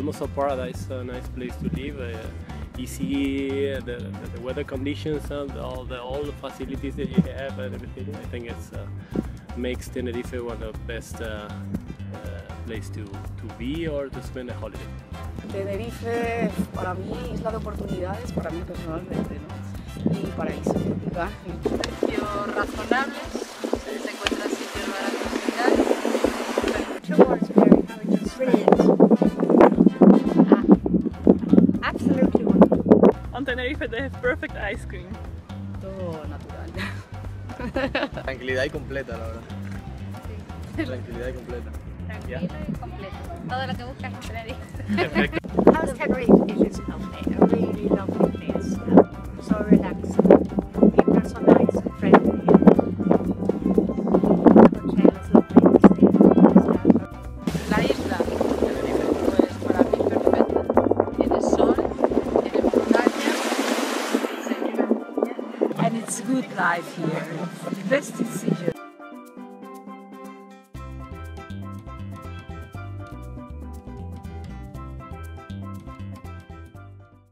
almost a paradise, a nice place to live. You see the weather conditions and all the facilities that you have and everything. I think it's makes Tenerife one of the best place to be or to spend a holiday. Tenerife para mí isla de oportunidades, para mí personalmente, ¿no? Y paraíso tropical. Precios razonables, se encuentran sitios baratos y tal. Towards very brilliant. Absolutely wonderful. On Tenerife they have perfect ice cream. Todo natural. Tranquilidad y completa, la verdad. Sí. Tranquilidad y completa. Tranquilo y completo. Todo lo que buscas en Tenerife. Perfecto. How's Tenerife? It is lovely, a really lovely place. So relaxing. People are so nice and friendly. The hotel is lovely. La isla, pues para mí perfecta. Tiene sol, tiene montaña, se vive muy bien. And it's good life here. Best decision.